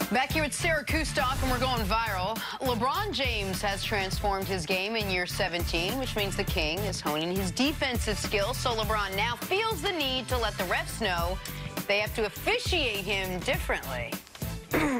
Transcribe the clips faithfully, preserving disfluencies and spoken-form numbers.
Back here at Sarah Kustoff, and we're going viral. LeBron James has transformed his game in year seventeen, which means the King is honing his defensive skills. So LeBron now feels the need to let the refs know they have to officiate him differently. I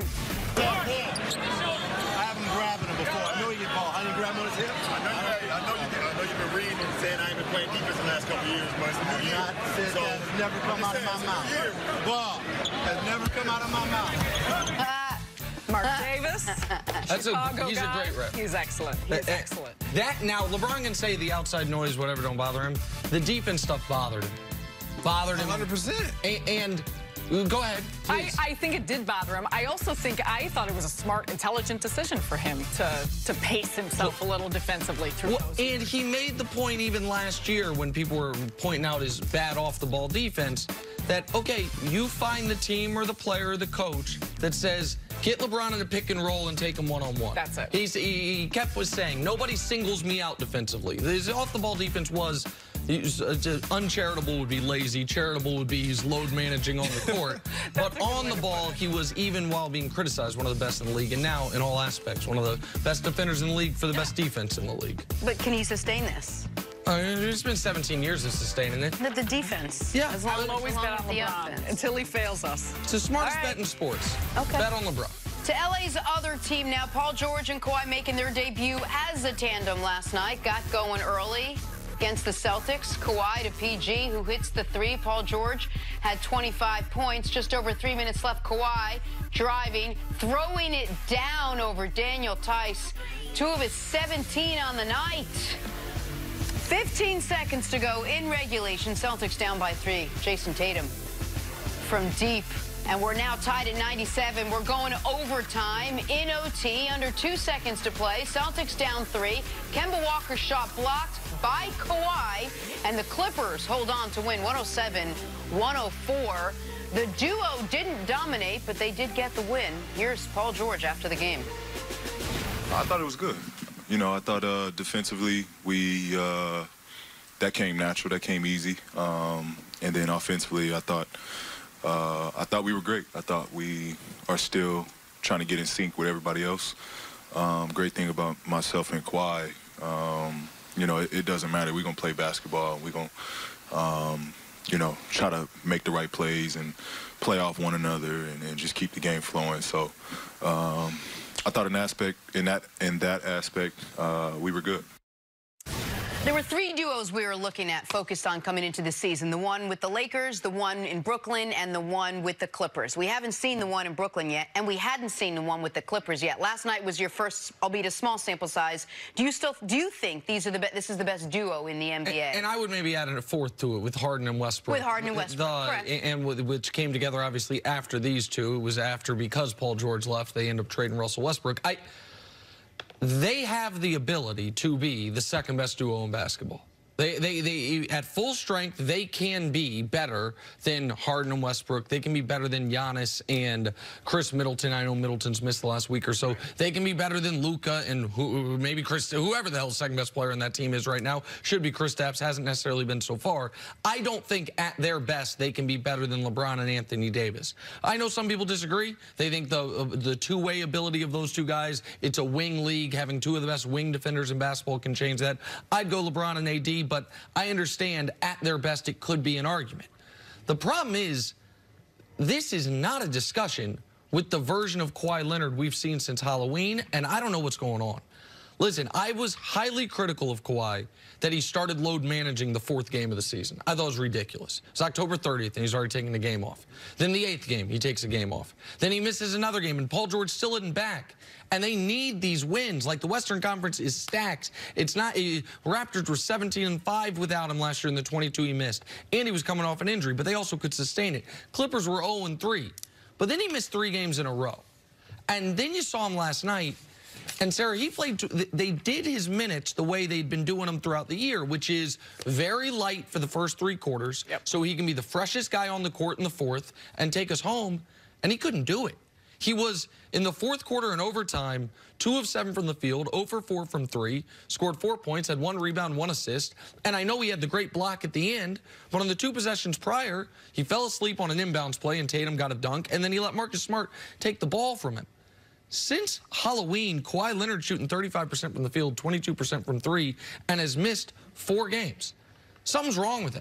haven't grabbed him before. I know you get ball. I didn't grab him on his hip. I know you I know you did. I know you've been reading and saying I ain't been playing defense the last couple of years, but it's a new year. Not said so that has never come out of my mouth. Ball has never come out of my mouth. Mark Davis, That's Chicago a, he's guy. a great rep. He's excellent. He's uh, excellent. That now, LeBron can say the outside noise, whatever, don't bother him. The defense stuff bothered him. Bothered him. one hundred percent. And, and go ahead, I, I think it did bother him. I also think I thought it was a smart, intelligent decision for him to to pace himself well, a little defensively through well, those. And he made the point even last year when people were pointing out his bad off-the-ball defense that, okay, you find the team or the player or the coach that says, get LeBron in a pick and roll and take him one-on-one. That's it. He's, he, he kept was saying, nobody singles me out defensively. His off-the-ball defense was, was uh, uncharitable would be lazy, charitable would be he's load managing on the court. But on the ball, he was, even while being criticized, one of the best in the league. And now, in all aspects, one of the best defenders in the league for the best defense in the league. But can he sustain this? Uh, it's been seventeen years of sustaining it. The, the defense. Yeah. As long I will always as bet on the LeBron offense. until he fails us. It's the smartest All right. bet in sports. Okay. Bet on LeBron. To L A's other team now, Paul George and Kawhi making their debut as a tandem last night. Got going early against the Celtics. Kawhi to P G, who hits the three. Paul George had twenty-five points. Just over three minutes left. Kawhi driving, throwing it down over Daniel Tice. Two of his seventeen on the night. fifteen seconds to go in regulation. Celtics down by three. Jason Tatum from deep. And we're now tied at ninety-seven. We're going to overtime in O T. Under two seconds to play. Celtics down three. Kemba Walker's shot blocked by Kawhi. And the Clippers hold on to win one oh seven one oh four. The duo didn't dominate, but they did get the win. Here's Paul George after the game. I thought it was good. You know, I thought uh, defensively we uh, that came natural, that came easy, um, and then offensively, I thought uh, I thought we were great. I thought we are still trying to get in sync with everybody else. Um, great thing about myself and Kawhi, um, you know, it, it doesn't matter. We're gonna play basketball. We're gonna, um, you know, try to make the right plays and play off one another and, and just keep the game flowing. So. Um, I thought in aspect in that in that aspect uh, we were good. There were three duos we were looking at, focused on coming into the season. The one with the Lakers, the one in Brooklyn, and the one with the Clippers. We haven't seen the one in Brooklyn yet, and we hadn't seen the one with the Clippers yet. Last night was your first, albeit a small sample size. Do you still do you think these are the be this is the best duo in the N B A? And, and I would maybe add a fourth to it with Harden and Westbrook. With Harden and Westbrook, the, correct. And which came together obviously after these two. It was after, because Paul George left, they ended up trading Russell Westbrook. I. They have the ability to be the second best duo in basketball. They, they, they, at full strength, they can be better than Harden and Westbrook. They can be better than Giannis and Chris Middleton. I know Middleton's missed the last week or so. They can be better than Luka and who, maybe Chris, whoever the hell the second best player in that team is right now. Should be Kristaps, hasn't necessarily been so far. I don't think at their best they can be better than LeBron and Anthony Davis. I know some people disagree. They think the, the two-way ability of those two guys, it's a wing league. Having two of the best wing defenders in basketball can change that. I'd go LeBron and A D. But I understand at their best it could be an argument. The problem is, this is not a discussion with the version of Kawhi Leonard we've seen since Halloween, and I don't know what's going on. Listen, I was highly critical of Kawhi that he started load managing the fourth game of the season. I thought it was ridiculous. It's October thirtieth, and he's already taking the game off. Then the eighth game, he takes a game off. Then he misses another game, and Paul George still isn't back. And they need these wins. Like, the Western Conference is stacked. It's not, uh, Raptors were seventeen and five without him last year in the twenty-two he missed. And he was coming off an injury, but they also could sustain it. Clippers were oh and three. But then he missed three games in a row. And then you saw him last night. And, Sarah, he played, they did his minutes the way they'd been doing them throughout the year, which is very light for the first three quarters, yep. so he can be the freshest guy on the court in the fourth and take us home, and he couldn't do it. He was, in the fourth quarter and overtime, two of seven from the field, zero for four from three, scored four points, had one rebound, one assist. And I know he had the great block at the end, but on the two possessions prior, he fell asleep on an inbounds play and Tatum got a dunk, and then he let Marcus Smart take the ball from him. Since Halloween, Kawhi Leonard shooting thirty-five percent from the field, twenty-two percent from three, and has missed four games. Something's wrong with him.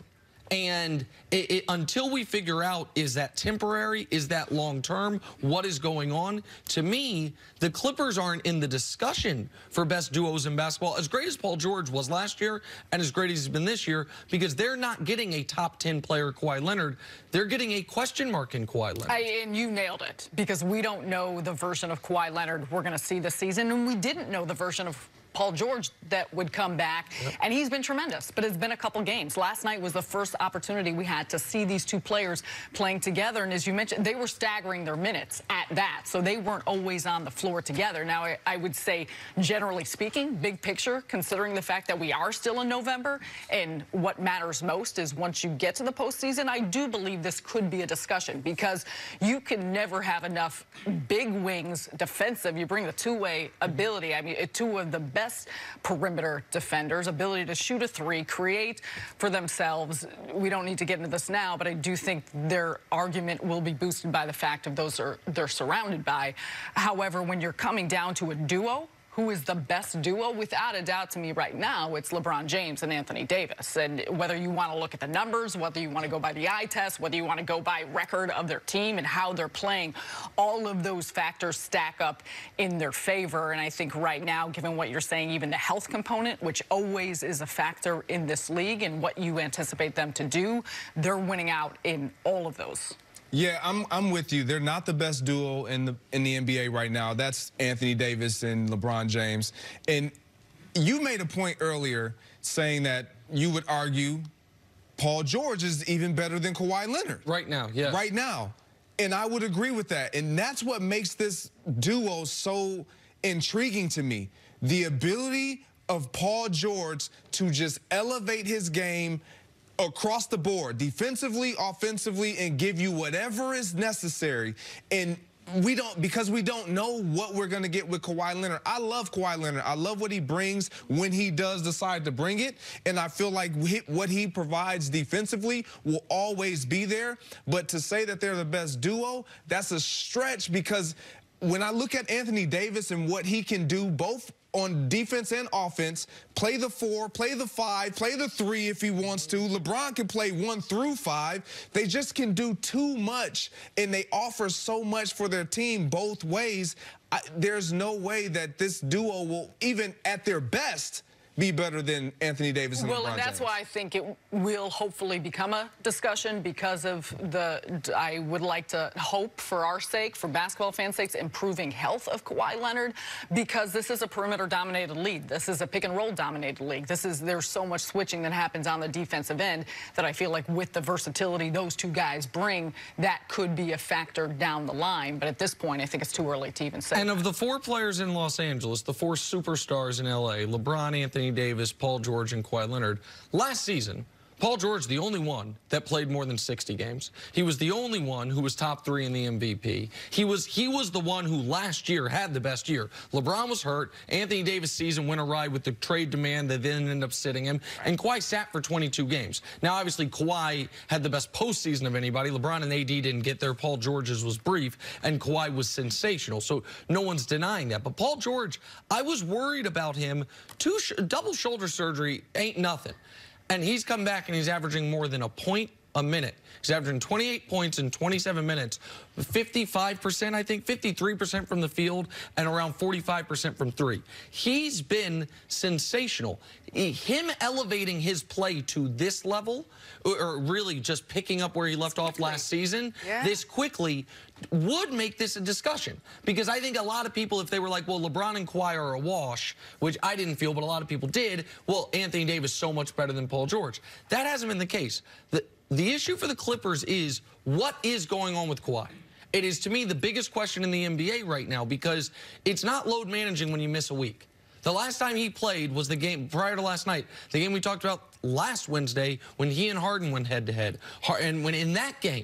And it, it, until we figure out, is that temporary? Is that long-term? What is going on? To me, the Clippers aren't in the discussion for best duos in basketball, as great as Paul George was last year and as great as he's been this year, because they're not getting a top ten player, Kawhi Leonard. They're getting a question mark in Kawhi Leonard. I, and you nailed it, because we don't know the version of Kawhi Leonard we're going to see this season, and we didn't know the version of Paul George that would come back, yep. and he's been tremendous, but it's been a couple games. Last night was the first opportunity we had to see these two players playing together, and as you mentioned, they were staggering their minutes at that, so they weren't always on the floor together. Now, I, I would say, generally speaking, big picture, considering the fact that we are still in November, and what matters most is once you get to the postseason, I do believe this could be a discussion, because you can never have enough big wings defensive. You bring the two-way ability. I mean, two of the best perimeter defenders, ability to shoot a three, create for themselves. We don't need to get into this now, but I do think their argument will be boosted by the fact of those are they're surrounded by. However, when you're coming down to a duo, who is the best duo? Without a doubt, to me right now, it's LeBron James and Anthony Davis. And whether you want to look at the numbers, whether you want to go by the eye test, whether you want to go by record of their team and how they're playing, all of those factors stack up in their favor. And I think right now, given what you're saying, even the health component, which always is a factor in this league and what you anticipate them to do, they're winning out in all of those. Yeah, I'm I'm with you. They're not the best duo in the in the N B A right now. That's Anthony Davis and LeBron James. And you made a point earlier saying that you would argue Paul George is even better than Kawhi Leonard. Right now, yeah. Right now. And I would agree with that. And that's what makes this duo so intriguing to me. The ability of Paul George to just elevate his game across the board, defensively, offensively, and give you whatever is necessary. And we don't, because we don't know what we're going to get with Kawhi Leonard. I love Kawhi Leonard. I love what he brings when he does decide to bring it. And I feel like what he provides defensively will always be there. But to say that they're the best duo, that's a stretch, because when I look at Anthony Davis and what he can do both on defense and offense, play the four, play the five, play the three if he wants to. LeBron can play one through five. They just can do too much, and they offer so much for their team both ways. I, there's no way that this duo will, even at their best, be better than Anthony Davis and well, LeBron and that's James. why I think it will hopefully become a discussion, because of the, I would like to hope for our sake, for basketball fans' sakes, improving health of Kawhi Leonard, because this is a perimeter-dominated league. This is a pick-and-roll-dominated league. This is, there's so much switching that happens on the defensive end that I feel like with the versatility those two guys bring, that could be a factor down the line. But at this point, I think it's too early to even say. And that. of the four players in Los Angeles, the four superstars in L A, LeBron, Anthony Davis, Paul George, and Kawhi Leonard, last season, Paul George, the only one that played more than sixty games. He was the only one who was top three in the M V P. He was he was the one who last year had the best year. LeBron was hurt. Anthony Davis' season went awry with the trade demand that then ended up sitting him. And Kawhi sat for twenty-two games. Now, obviously, Kawhi had the best postseason of anybody. LeBron and A D didn't get there. Paul George's was brief, and Kawhi was sensational. So no one's denying that. But Paul George, I was worried about him. Two sh double shoulder surgery ain't nothing. And he's come back and he's averaging more than a point a minute. He's averaging twenty-eight points in twenty-seven minutes, fifty-five percent, I think, fifty-three percent from the field, and around forty-five percent from three. He's been sensational. Him elevating his play to this level, or really just picking up where he left off last season, yeah. this quickly, would make this a discussion. Because I think a lot of people, if they were like, well, LeBron and Kawhi are a wash, which I didn't feel, but a lot of people did, well, Anthony Davis is so much better than Paul George. That hasn't been the case. The, the issue for the Clippers is, what is going on with Kawhi? It is, to me, the biggest question in the N B A right now, because it's not load managing when you miss a week. The last time he played was the game prior to last night, the game we talked about last Wednesday when he and Harden went head-to-head. And when in that game,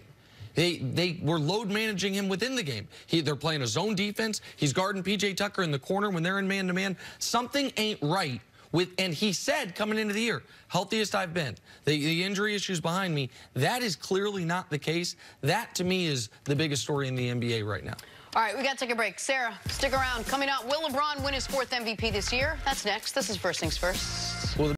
They they were load managing him within the game. He, they're playing a zone defense. He's guarding P J Tucker in the corner when they're in man-to-man. Something ain't right with, and he said coming into the year, healthiest I've been. The, the injury issues behind me, that is clearly not the case. That, to me, is the biggest story in the N B A right now. All right, we got to take a break. Sarah, stick around. Coming up, will LeBron win his fourth M V P this year? That's next. This is First Things First.